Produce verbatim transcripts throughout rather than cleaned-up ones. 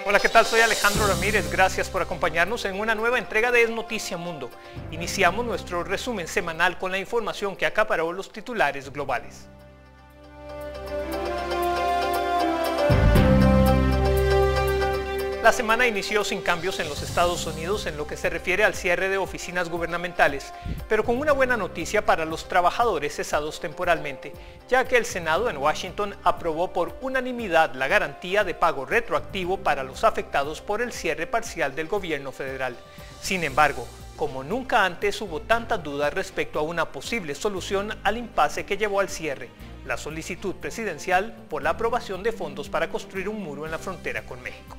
Hola, ¿qué tal? Soy Alejandro Ramírez. Gracias por acompañarnos en una nueva entrega de Es Noticia Mundo. Iniciamos nuestro resumen semanal con la información que acaparó los titulares globales. La semana inició sin cambios en los Estados Unidos en lo que se refiere al cierre de oficinas gubernamentales, pero con una buena noticia para los trabajadores cesados temporalmente, ya que el Senado en Washington aprobó por unanimidad la garantía de pago retroactivo para los afectados por el cierre parcial del gobierno federal. Sin embargo, como nunca antes hubo tantas dudas respecto a una posible solución al impasse que llevó al cierre, la solicitud presidencial por la aprobación de fondos para construir un muro en la frontera con México.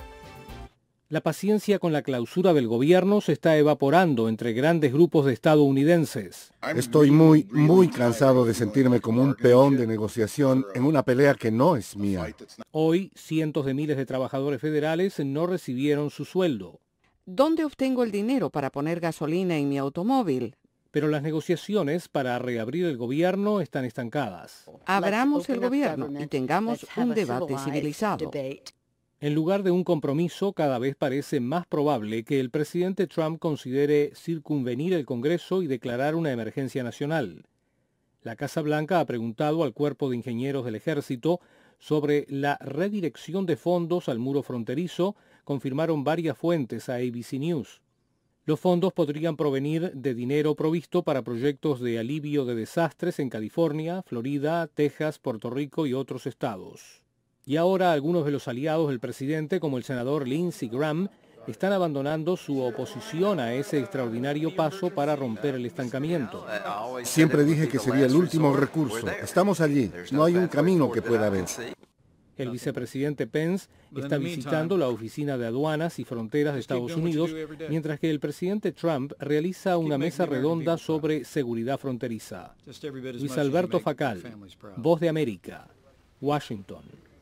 La paciencia con la clausura del gobierno se está evaporando entre grandes grupos de estadounidenses. Estoy muy, muy cansado de sentirme como un peón de negociación en una pelea que no es mía. Hoy, cientos de miles de trabajadores federales no recibieron su sueldo. ¿Dónde obtengo el dinero para poner gasolina en mi automóvil? Pero las negociaciones para reabrir el gobierno están estancadas. Abramos el gobierno y tengamos un debate civilizado. En lugar de un compromiso, cada vez parece más probable que el presidente Trump considere circunvenir el Congreso y declarar una emergencia nacional. La Casa Blanca ha preguntado al Cuerpo de Ingenieros del Ejército sobre la redirección de fondos al muro fronterizo, confirmaron varias fuentes a A B C News. Los fondos podrían provenir de dinero provisto para proyectos de alivio de desastres en California, Florida, Texas, Puerto Rico y otros estados. Y ahora algunos de los aliados del presidente, como el senador Lindsey Graham, están abandonando su oposición a ese extraordinario paso para romper el estancamiento. Siempre dije que sería el último recurso. Estamos allí. No hay un camino que pueda haber. El vicepresidente Pence está visitando la Oficina de Aduanas y Fronteras de Estados Unidos, mientras que el presidente Trump realiza una mesa redonda sobre seguridad fronteriza. Luis Alberto Facal, Voz de América, Washington.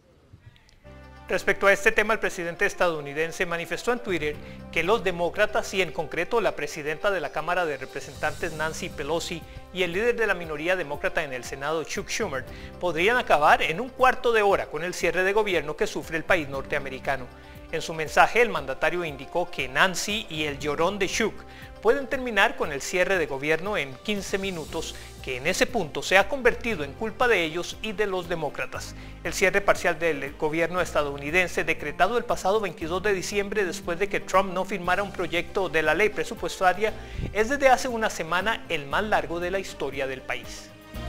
Respecto a este tema, el presidente estadounidense manifestó en Twitter que los demócratas y en concreto la presidenta de la Cámara de Representantes Nancy Pelosi y el líder de la minoría demócrata en el Senado Chuck Schumer podrían acabar en un cuarto de hora con el cierre de gobierno que sufre el país norteamericano. En su mensaje, el mandatario indicó que Nancy y el llorón de Chuck pueden terminar con el cierre de gobierno en quince minutos, que en ese punto se ha convertido en culpa de ellos y de los demócratas. El cierre parcial del gobierno estadounidense, decretado el pasado veintidós de diciembre después de que Trump no firmara un proyecto de la ley presupuestaria, es desde hace una semana el más largo de la historia del país.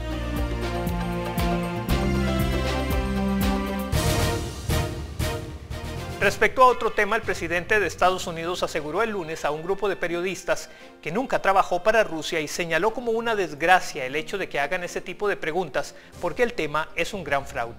Respecto a otro tema, el presidente de Estados Unidos aseguró el lunes a un grupo de periodistas que nunca trabajó para Rusia y señaló como una desgracia el hecho de que hagan ese tipo de preguntas porque el tema es un gran fraude.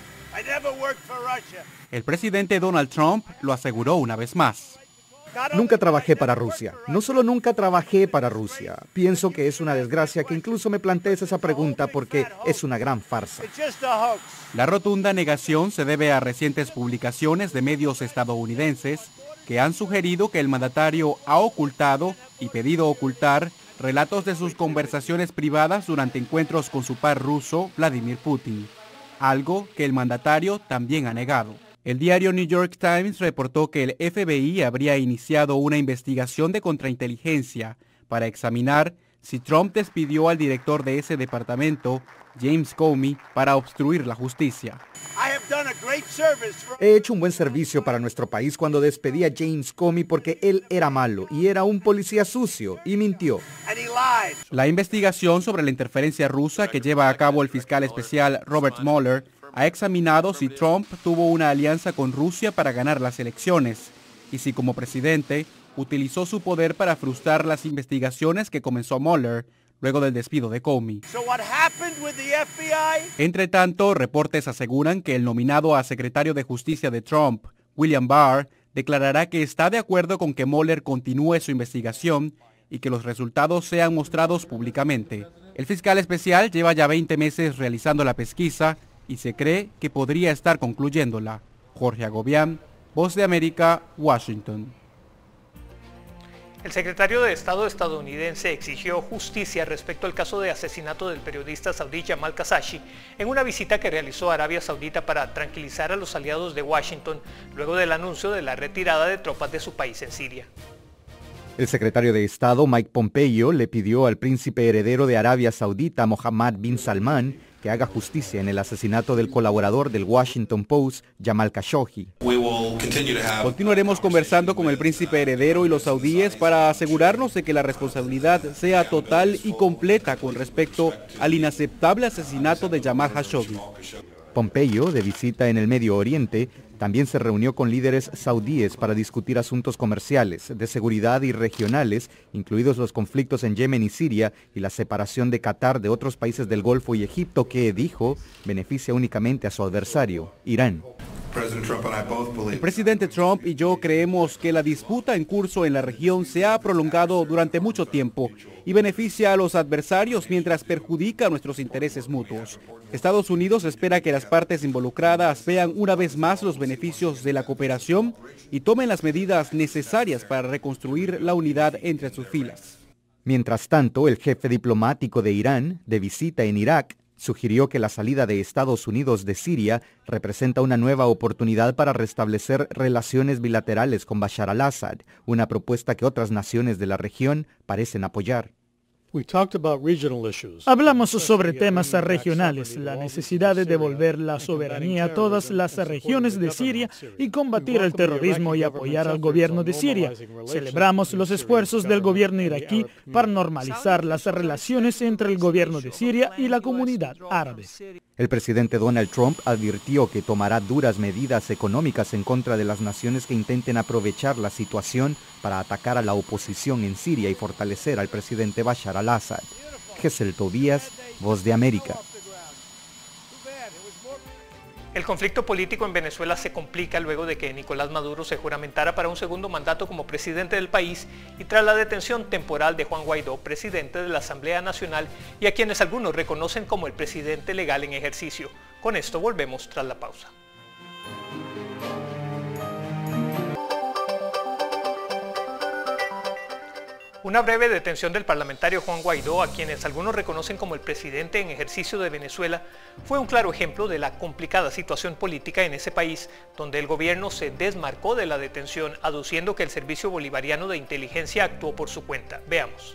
El presidente Donald Trump lo aseguró una vez más. Nunca trabajé para Rusia. No solo nunca trabajé para Rusia. Pienso que es una desgracia que incluso me plantees esa pregunta porque es una gran farsa. La rotunda negación se debe a recientes publicaciones de medios estadounidenses que han sugerido que el mandatario ha ocultado y pedido ocultar relatos de sus conversaciones privadas durante encuentros con su par ruso, Vladimir Putin, algo que el mandatario también ha negado. El diario New York Times reportó que el F B I habría iniciado una investigación de contrainteligencia para examinar si Trump despidió al director de ese departamento, James Comey, para obstruir la justicia. He hecho un buen servicio para nuestro país cuando despedí a James Comey porque él era malo y era un policía sucio y mintió. La investigación sobre la interferencia rusa que lleva a cabo el fiscal especial Robert Mueller ha examinado si Trump tuvo una alianza con Rusia para ganar las elecciones y si como presidente utilizó su poder para frustrar las investigaciones que comenzó Mueller luego del despido de Comey. Entre tanto, reportes aseguran que el nominado a secretario de Justicia de Trump, William Barr, declarará que está de acuerdo con que Mueller continúe su investigación y que los resultados sean mostrados públicamente. El fiscal especial lleva ya veinte meses realizando la pesquisa y se cree que podría estar concluyéndola. Jorge Agobián, Voz de América, Washington. El secretario de Estado estadounidense exigió justicia respecto al caso de asesinato del periodista saudí Jamal Khashoggi en una visita que realizó a Arabia Saudita para tranquilizar a los aliados de Washington luego del anuncio de la retirada de tropas de su país en Siria. El secretario de Estado Mike Pompeo le pidió al príncipe heredero de Arabia Saudita Mohammed bin Salman que haga justicia en el asesinato del colaborador del Washington Post, Jamal Khashoggi. Continuaremos conversando con el príncipe heredero y los saudíes para asegurarnos de que la responsabilidad sea total y completa con respecto al inaceptable asesinato de Jamal Khashoggi. Pompeo, de visita en el Medio Oriente, también se reunió con líderes saudíes para discutir asuntos comerciales, de seguridad y regionales, incluidos los conflictos en Yemen y Siria y la separación de Qatar de otros países del Golfo y Egipto que, dijo, beneficia únicamente a su adversario, Irán. El presidente Trump y yo creemos que la disputa en curso en la región se ha prolongado durante mucho tiempo y beneficia a los adversarios mientras perjudica a nuestros intereses mutuos. Estados Unidos espera que las partes involucradas vean una vez más los beneficios de la cooperación y tomen las medidas necesarias para reconstruir la unidad entre sus filas. Mientras tanto, el jefe diplomático de Irán, de visita en Irak, sugirió que la salida de Estados Unidos de Siria representa una nueva oportunidad para restablecer relaciones bilaterales con Bashar al-Assad, una propuesta que otras naciones de la región parecen apoyar. Hablamos sobre temas regionales, la necesidad de devolver la soberanía a todas las regiones de Siria y combatir el terrorismo y apoyar al gobierno de Siria. Celebramos los esfuerzos del gobierno iraquí para normalizar las relaciones entre el gobierno de Siria y la comunidad árabe. El presidente Donald Trump advirtió que tomará duras medidas económicas en contra de las naciones que intenten aprovechar la situación para atacar a la oposición en Siria y fortalecer al presidente Bashar al-Assad. Gesell Tobías, Voz de América. El conflicto político en Venezuela se complica luego de que Nicolás Maduro se juramentara para un segundo mandato como presidente del país y tras la detención temporal de Juan Guaidó, presidente de la Asamblea Nacional y a quienes algunos reconocen como el presidente legal en ejercicio. Con esto volvemos tras la pausa. Una breve detención del parlamentario Juan Guaidó, a quienes algunos reconocen como el presidente en ejercicio de Venezuela, fue un claro ejemplo de la complicada situación política en ese país, donde el gobierno se desmarcó de la detención, aduciendo que el Servicio Bolivariano de Inteligencia actuó por su cuenta. Veamos.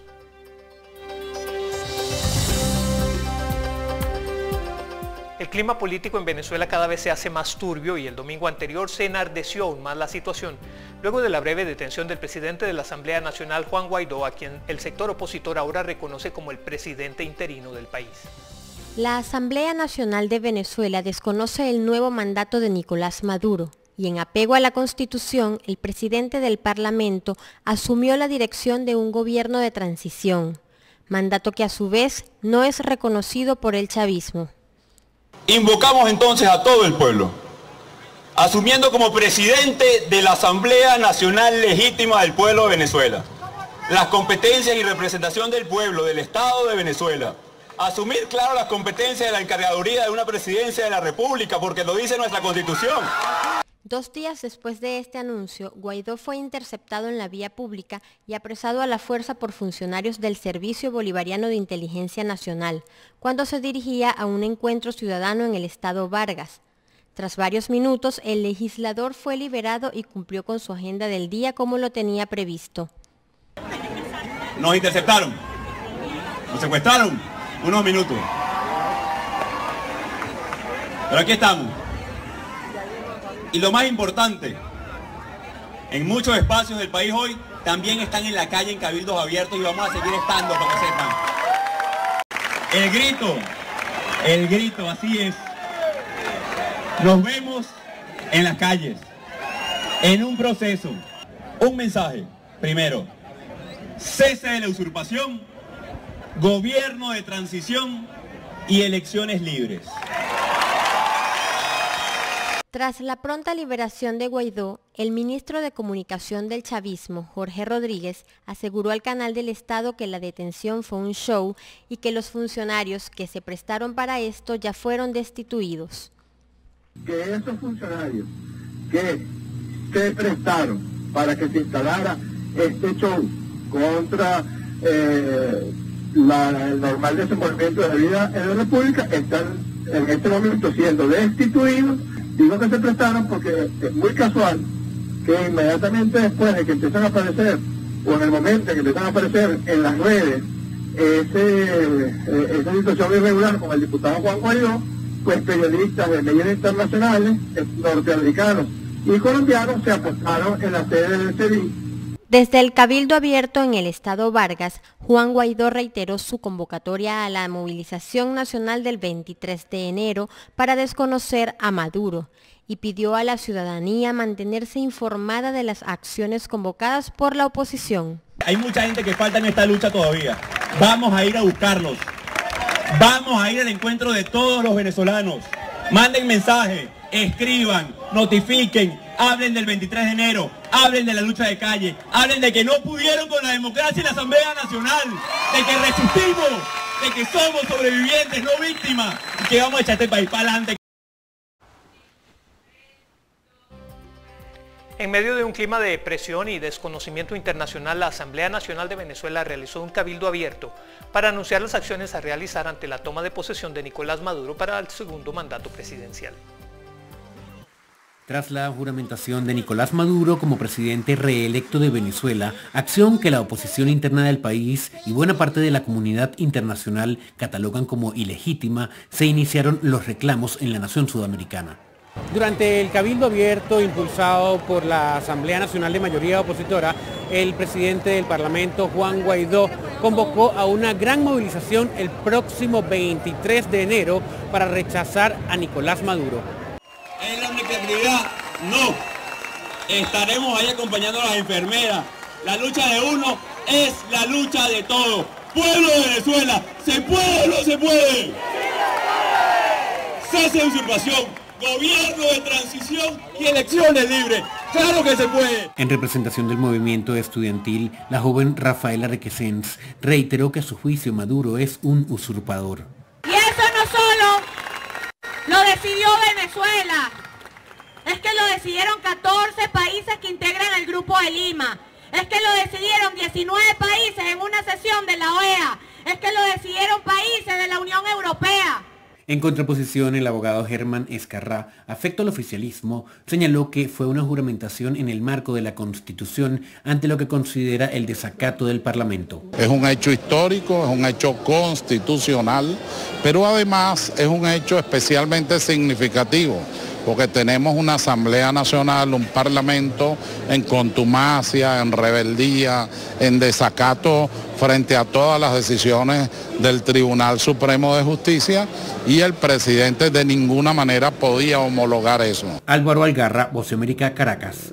El clima político en Venezuela cada vez se hace más turbio y el domingo anterior se enardeció aún más la situación, luego de la breve detención del presidente de la Asamblea Nacional, Juan Guaidó, a quien el sector opositor ahora reconoce como el presidente interino del país. La Asamblea Nacional de Venezuela desconoce el nuevo mandato de Nicolás Maduro y en apego a la Constitución, el presidente del Parlamento asumió la dirección de un gobierno de transición, mandato que a su vez no es reconocido por el chavismo. Invocamos entonces a todo el pueblo, asumiendo como presidente de la Asamblea Nacional Legítima del Pueblo de Venezuela, las competencias y representación del pueblo, del Estado de Venezuela. Asumir, claro, las competencias de la encargaduría de una presidencia de la República, porque lo dice nuestra Constitución. Dos días después de este anuncio, Guaidó fue interceptado en la vía pública y apresado a la fuerza por funcionarios del Servicio Bolivariano de Inteligencia Nacional, cuando se dirigía a un encuentro ciudadano en el estado Vargas. Tras varios minutos, el legislador fue liberado y cumplió con su agenda del día como lo tenía previsto. Nos interceptaron, nos secuestraron, unos minutos. Pero aquí estamos. Y lo más importante, en muchos espacios del país hoy también están en la calle en cabildos abiertos y vamos a seguir estando para que sepan. El grito, el grito, así es. Nos vemos en las calles, en un proceso, un mensaje. Primero, cese de la usurpación, gobierno de transición y elecciones libres. Tras la pronta liberación de Guaidó, el ministro de Comunicación del chavismo, Jorge Rodríguez, aseguró al Canal del Estado que la detención fue un show y que los funcionarios que se prestaron para esto ya fueron destituidos. Que esos funcionarios que se prestaron para que se instalara este show contra eh, la, el normal desenvolvimiento de la vida en la República, están en este momento siendo destituidos. Digo que se prestaron porque es muy casual que inmediatamente después de que empiezan a aparecer, o en el momento en que empiezan a aparecer en las redes, ese, esa situación irregular con el diputado Juan Guaidó, pues periodistas de medios internacionales, norteamericanos y colombianos se apostaron en la sede del C E D I. Desde el Cabildo Abierto en el estado Vargas, Juan Guaidó reiteró su convocatoria a la movilización nacional del veintitrés de enero para desconocer a Maduro y pidió a la ciudadanía mantenerse informada de las acciones convocadas por la oposición. Hay mucha gente que falta en esta lucha todavía. Vamos a ir a buscarlos. Vamos a ir al encuentro de todos los venezolanos. Manden mensajes, escriban, notifiquen, hablen del veintitrés de enero, hablen de la lucha de calle, hablen de que no pudieron con la democracia y la Asamblea Nacional, de que resistimos, de que somos sobrevivientes, no víctimas, y que vamos a echar este país para adelante. En medio de un clima de presión y desconocimiento internacional, la Asamblea Nacional de Venezuela realizó un cabildo abierto para anunciar las acciones a realizar ante la toma de posesión de Nicolás Maduro para el segundo mandato presidencial. Tras la juramentación de Nicolás Maduro como presidente reelecto de Venezuela, acción que la oposición interna del país y buena parte de la comunidad internacional catalogan como ilegítima, se iniciaron los reclamos en la nación sudamericana. Durante el cabildo abierto impulsado por la Asamblea Nacional de Mayoría Opositora, el presidente del Parlamento, Juan Guaidó, convocó a una gran movilización el próximo veintitrés de enero para rechazar a Nicolás Maduro. En la unilateralidad, no. Estaremos ahí acompañando a las enfermeras. La lucha de uno es la lucha de todos. Pueblo de Venezuela, ¿se puede o no se puede? Cese de usurpación. Gobierno de transición y elecciones libres. ¡Claro que se puede! En representación del movimiento estudiantil, la joven Rafaela Requesens reiteró que a su juicio Maduro es un usurpador. Y eso no solo lo decidió Venezuela, es que lo decidieron catorce países que integran el Grupo de Lima, es que lo decidieron diecinueve países en una sesión de la O E A, es que lo decidieron países de la Unión Europea. En contraposición, el abogado Germán Escarrá, afecto al oficialismo, señaló que fue una juramentación en el marco de la Constitución ante lo que considera el desacato del Parlamento. Es un hecho histórico, es un hecho constitucional, pero además es un hecho especialmente significativo, porque tenemos una Asamblea Nacional, un Parlamento en contumacia, en rebeldía, en desacato frente a todas las decisiones del Tribunal Supremo de Justicia, y el presidente de ninguna manera podía homologar eso. Álvaro Algarra, Voz de América, Caracas.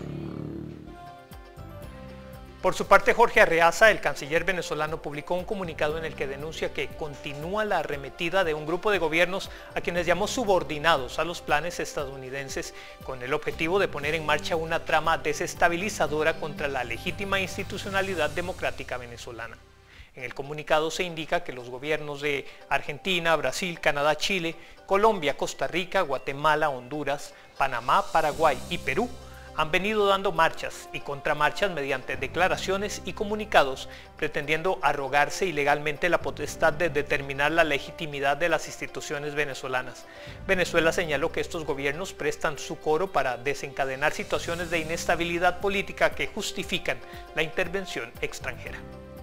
Por su parte, Jorge Arreaza, el canciller venezolano, publicó un comunicado en el que denuncia que continúa la arremetida de un grupo de gobiernos a quienes llamó subordinados a los planes estadounidenses con el objetivo de poner en marcha una trama desestabilizadora contra la legítima institucionalidad democrática venezolana. En el comunicado se indica que los gobiernos de Argentina, Brasil, Canadá, Chile, Colombia, Costa Rica, Guatemala, Honduras, Panamá, Paraguay y Perú han venido dando marchas y contramarchas mediante declaraciones y comunicados pretendiendo arrogarse ilegalmente la potestad de determinar la legitimidad de las instituciones venezolanas. Venezuela señaló que estos gobiernos prestan su coro para desencadenar situaciones de inestabilidad política que justifican la intervención extranjera.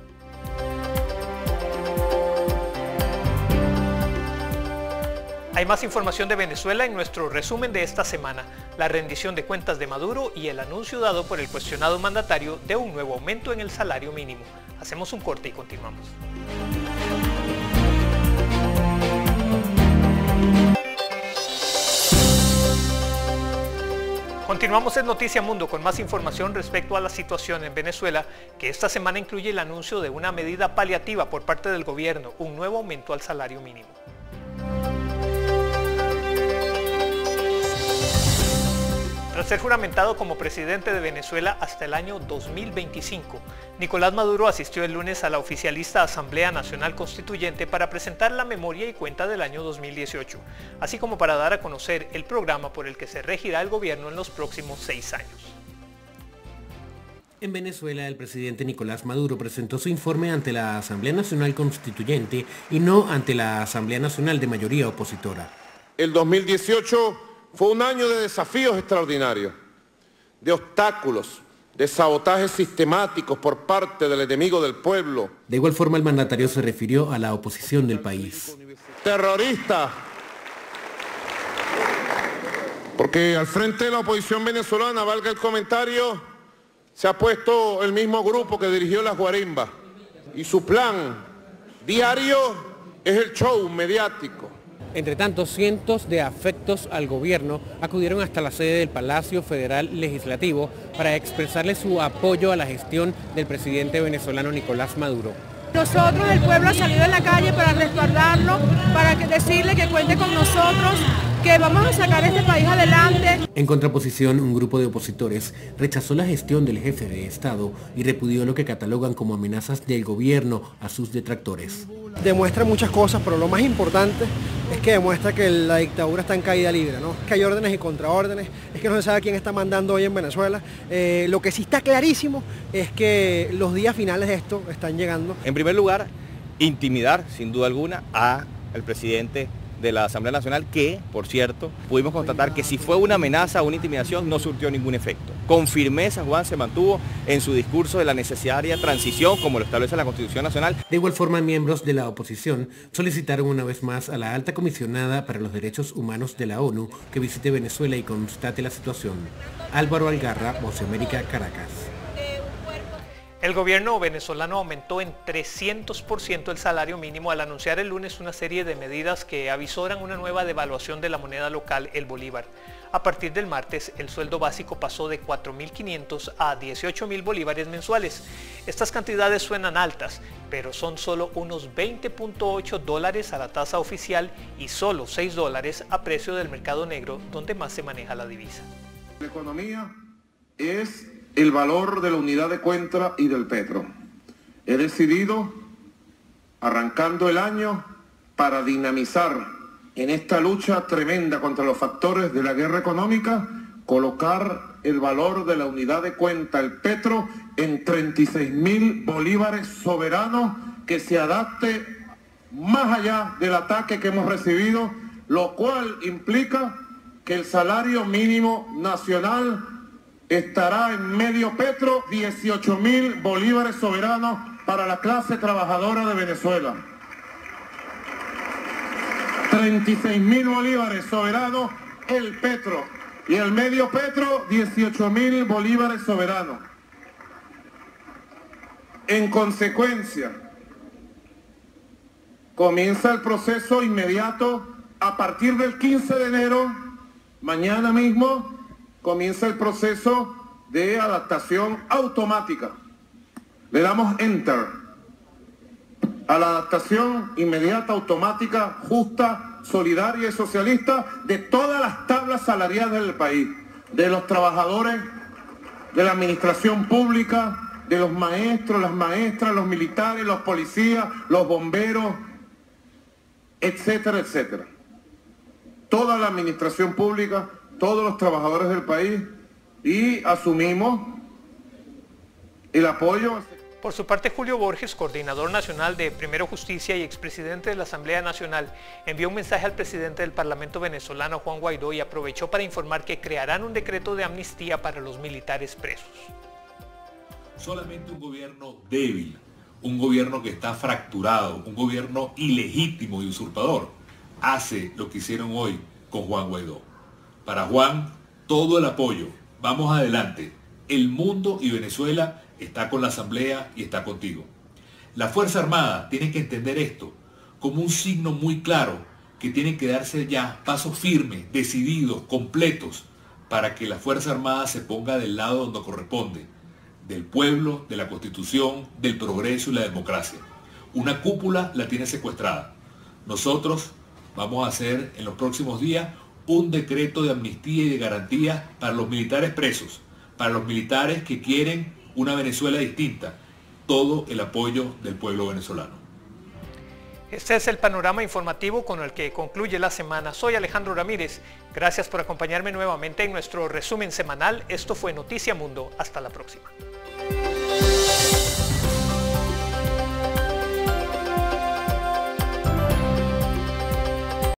Hay más información de Venezuela en nuestro resumen de esta semana, la rendición de cuentas de Maduro y el anuncio dado por el cuestionado mandatario de un nuevo aumento en el salario mínimo. Hacemos un corte y continuamos. Continuamos en Noticia Mundo con más información respecto a la situación en Venezuela, que esta semana incluye el anuncio de una medida paliativa por parte del gobierno, un nuevo aumento al salario mínimo. Tras ser juramentado como presidente de Venezuela hasta el año dos mil veinticinco, Nicolás Maduro asistió el lunes a la oficialista Asamblea Nacional Constituyente para presentar la memoria y cuenta del año dos mil dieciocho, así como para dar a conocer el programa por el que se regirá el gobierno en los próximos seis años. En Venezuela, el presidente Nicolás Maduro presentó su informe ante la Asamblea Nacional Constituyente y no ante la Asamblea Nacional de mayoría opositora. El dos mil dieciocho fue un año de desafíos extraordinarios, de obstáculos, de sabotajes sistemáticos por parte del enemigo del pueblo. De igual forma, el mandatario se refirió a la oposición del país. Terrorista, porque al frente de la oposición venezolana, valga el comentario, se ha puesto el mismo grupo que dirigió las guarimbas. Y su plan diario es el show mediático. Entre tanto, cientos de afectos al gobierno acudieron hasta la sede del Palacio Federal Legislativo para expresarle su apoyo a la gestión del presidente venezolano Nicolás Maduro. Nosotros, el pueblo, ha salido en la calle para respaldarlo, para que decirle que cuente con nosotros, que vamos a sacar este país adelante. En contraposición, un grupo de opositores rechazó la gestión del jefe de Estado y repudió lo que catalogan como amenazas del gobierno a sus detractores. Demuestra muchas cosas, pero lo más importante es que demuestra que la dictadura está en caída libre, ¿no? Que hay órdenes y contraórdenes, es que no se sabe quién está mandando hoy en Venezuela. Eh, lo que sí está clarísimo es que los días finales de esto están llegando. En primer lugar, intimidar, sin duda alguna, al presidente de la Asamblea Nacional, que, por cierto, pudimos constatar que si fue una amenaza o una intimidación, no surtió ningún efecto. Con firmeza, Juan se mantuvo en su discurso de la necesaria transición, como lo establece la Constitución Nacional. De igual forma, miembros de la oposición solicitaron una vez más a la alta comisionada para los derechos humanos de la ONU que visite Venezuela y constate la situación. Álvaro Algarra, Voz de América, Caracas. El gobierno venezolano aumentó en trescientos por ciento el salario mínimo al anunciar el lunes una serie de medidas que avisoran una nueva devaluación de la moneda local, el bolívar. A partir del martes, el sueldo básico pasó de cuatro mil quinientos a dieciocho mil bolívares mensuales. Estas cantidades suenan altas, pero son solo unos veinte punto ocho dólares a la tasa oficial y solo seis dólares a precio del mercado negro, donde más se maneja la divisa. La economía es el valor de la unidad de cuenta y del petro. He decidido, arrancando el año, para dinamizar en esta lucha tremenda contra los factores de la guerra económica, colocar el valor de la unidad de cuenta, el petro, en treinta y seis mil bolívares soberanos, que se adapte más allá del ataque que hemos recibido, lo cual implica que el salario mínimo nacional estará en medio petro, dieciocho mil bolívares soberanos para la clase trabajadora de Venezuela. treinta y seis mil bolívares soberanos el petro y el medio petro, dieciocho mil bolívares soberanos. En consecuencia, comienza el proceso inmediato a partir del quince de enero, mañana mismo, comienza el proceso de adaptación automática. Le damos Enter a la adaptación inmediata, automática, justa, solidaria y socialista de todas las tablas salariales del país, de los trabajadores, de la administración pública, de los maestros, las maestras, los militares, los policías, los bomberos, etcétera, etcétera. Toda la administración pública, todos los trabajadores del país, y asumimos el apoyo. Por su parte, Julio Borges, coordinador nacional de Primero Justicia y expresidente de la Asamblea Nacional, envió un mensaje al presidente del Parlamento venezolano, Juan Guaidó, y aprovechó para informar que crearán un decreto de amnistía para los militares presos. Solamente un gobierno débil, un gobierno que está fracturado, un gobierno ilegítimo y usurpador, hace lo que hicieron hoy con Juan Guaidó. Para Juan, todo el apoyo. Vamos adelante. El mundo y Venezuela está con la Asamblea y está contigo. La Fuerza Armada tiene que entender esto como un signo muy claro que tienen que darse ya pasos firmes, decididos, completos, para que la Fuerza Armada se ponga del lado donde corresponde, del pueblo, de la Constitución, del progreso y la democracia. Una cúpula la tiene secuestrada. Nosotros vamos a hacer en los próximos días un decreto de amnistía y de garantía para los militares presos, para los militares que quieren una Venezuela distinta, todo el apoyo del pueblo venezolano. Este es el panorama informativo con el que concluye la semana. Soy Alejandro Ramírez. Gracias por acompañarme nuevamente en nuestro resumen semanal. Esto fue Noticia Mundo. Hasta la próxima.